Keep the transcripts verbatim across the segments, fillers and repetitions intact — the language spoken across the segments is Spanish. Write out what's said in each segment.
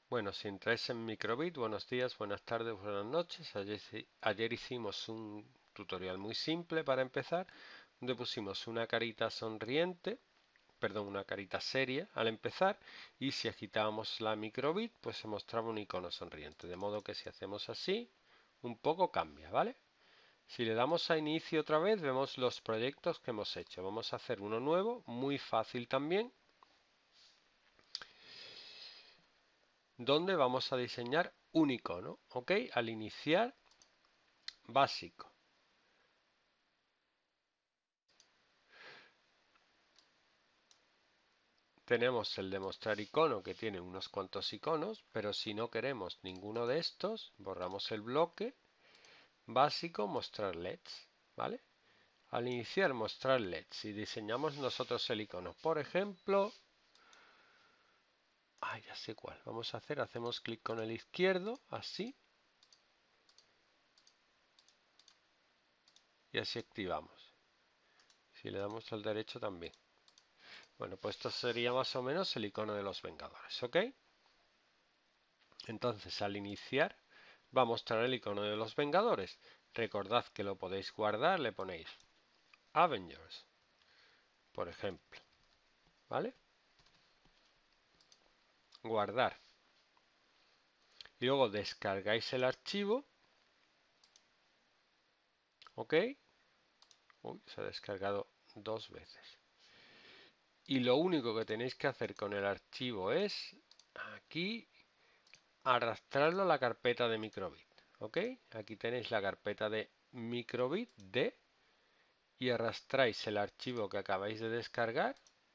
Bueno, si entráis en Microbit, buenos días, buenas tardes, buenas noches. Ayer, ayer hicimos un tutorial muy simple para empezar, donde pusimos una carita sonriente, perdón, una carita seria al empezar, y si agitábamos la Microbit, pues se mostraba un icono sonriente. De modo que si hacemos así, un poco cambia, ¿vale? Si le damos a inicio otra vez, vemos los proyectos que hemos hecho. Vamos a hacer uno nuevo, muy fácil también, donde vamos a diseñar un icono, ¿ok? Al iniciar, básico. Tenemos el de mostrar icono que tiene unos cuantos iconos, pero si no queremos ninguno de estos, borramos el bloque básico, mostrar L E Ds, ¿vale? Al iniciar mostrar L E Ds y diseñamos nosotros el icono, por ejemplo, ah, ya sé cuál, vamos a hacer, hacemos clic con el izquierdo, así, y así activamos. Si le damos al derecho también. Bueno, pues esto sería más o menos el icono de los Vengadores, ¿ok? Entonces, al iniciar, va a mostrar el icono de los Vengadores. Recordad que lo podéis guardar, le ponéis Avengers, por ejemplo, ¿vale? Guardar. Y luego descargáis el archivo, ¿ok? Uy, se ha descargado dos veces. Y lo único que tenéis que hacer con el archivo es, aquí, arrastrarlo a la carpeta de microbit, ¿ok? Aquí tenéis la carpeta de microbit D y arrastráis el archivo que acabáis de descargar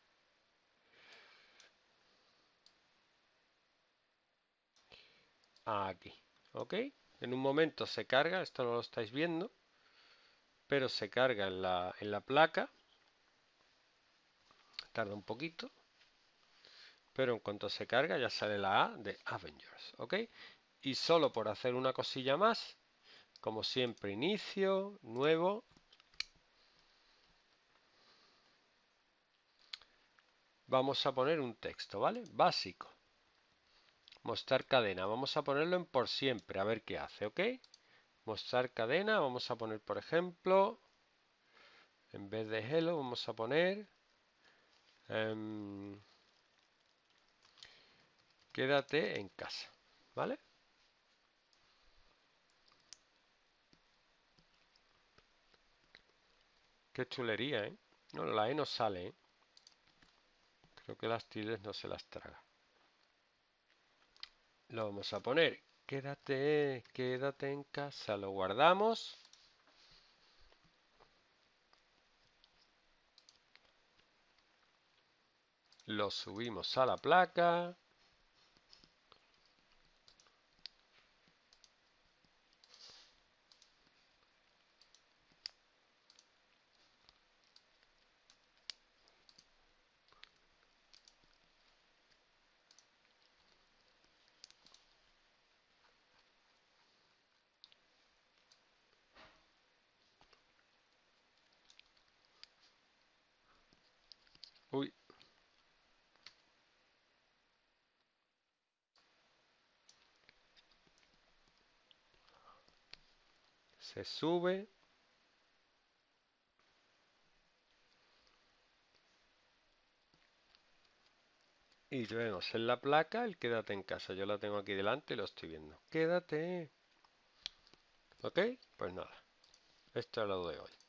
aquí, ¿ok? En un momento se carga, esto no lo estáis viendo, pero se carga en la, en la placa, tarda un poquito, pero en cuanto se carga ya sale la A de Avengers, ¿ok? Y solo por hacer una cosilla más, como siempre, inicio, nuevo, vamos a poner un texto, ¿vale? Básico. Mostrar cadena, vamos a ponerlo en por siempre, a ver qué hace, ¿ok? Mostrar cadena, vamos a poner, por ejemplo, en vez de hello, vamos a poner um, quédate en casa, ¿vale? Qué chulería, ¿eh? No, la E no sale, ¿eh? Creo que las tildes no se las traga. Lo vamos a poner. Quédate, quédate en casa. Lo guardamos. Lo subimos a la placa. Uy, se sube. Y vemos en la placa el quédate en casa. Yo la tengo aquí delante y lo estoy viendo. Quédate. ¿Ok? Pues nada. Esto es lo de hoy.